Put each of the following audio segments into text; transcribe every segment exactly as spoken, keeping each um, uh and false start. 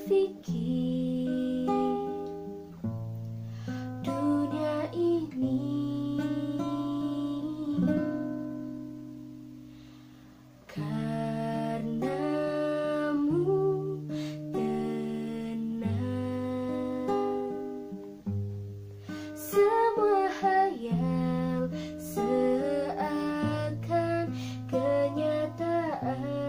berpikir dunia ini karenamu tenang, semua hayal seakan kenyataan.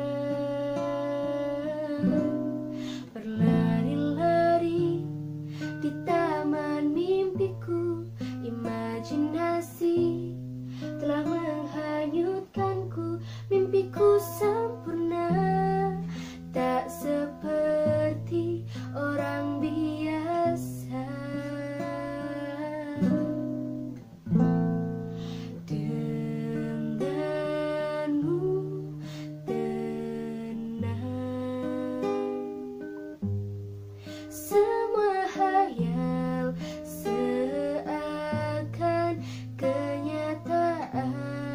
Berlari-lari di taman mimpiku, imajinasi telah menghanyutkanku. Mimpiku sempurna, tak seperti orang biasa. Denganmu tenang, semua hayal seakan kenyataan.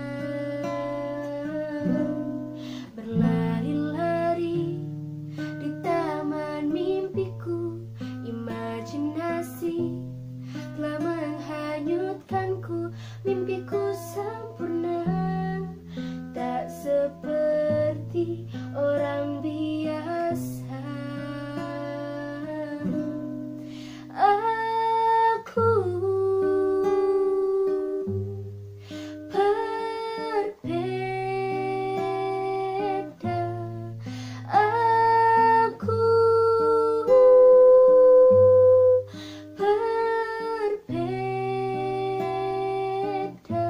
Berlari-lari di taman mimpiku, imajinasi telah menghanyutkanku. Mimpiku sempurna, tak seperti orang biasa. Aku berbeda, aku berbeda.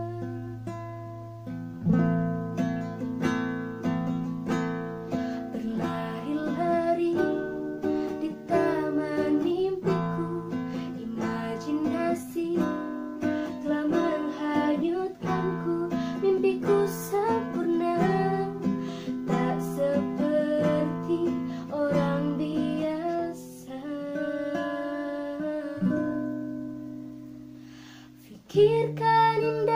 Berlari-lari di taman mimpiku, imajinasi telah menghanyutkanku. Mimpiku sempurna, tak seperti orang biasa. Pikirkan